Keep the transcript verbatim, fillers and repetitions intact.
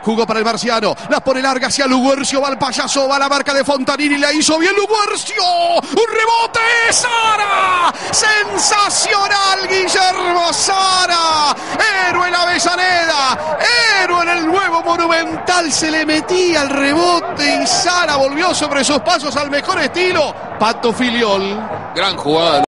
Jugó para el marciano. La pone larga hacia Luguercio. Va el payaso. Va la marca de Fontanini. La hizo bien Luguercio. Un rebote. Sara. Sensacional Guillermo Sara. Héroe en Avellaneda. Héroe en el nuevo Monumental. Se le metía el rebote y Sara volvió sobre sus pasos al mejor estilo. Pato Filiol. Gran jugada.